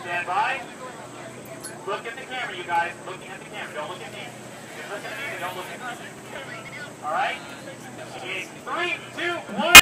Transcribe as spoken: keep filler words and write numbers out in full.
Stand by. Look at the camera, you guys. Looking at the camera. Don't look at me. Just listen to me, but don't look at me. All right? In three, two, one.